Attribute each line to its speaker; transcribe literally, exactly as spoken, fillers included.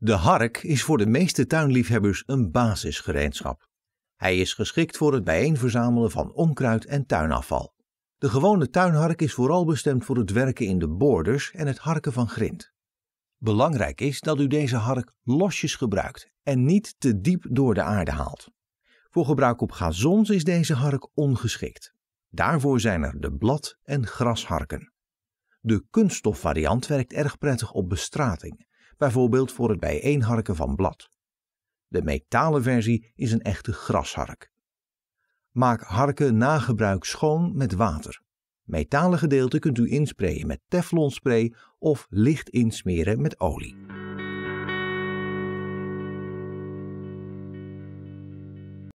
Speaker 1: De hark is voor de meeste tuinliefhebbers een basisgereedschap. Hij is geschikt voor het bijeenverzamelen van onkruid en tuinafval. De gewone tuinhark is vooral bestemd voor het werken in de borders en het harken van grind. Belangrijk is dat u deze hark losjes gebruikt en niet te diep door de aarde haalt. Voor gebruik op gazons is deze hark ongeschikt. Daarvoor zijn er de blad- en grasharken. De kunststofvariant werkt erg prettig op bestrating, bijvoorbeeld voor het bijeenharken van blad. De metalen versie is een echte grashark. Maak harken na gebruik schoon met water. Metalen gedeelte kunt u insprayen met teflonspray of licht insmeren met olie.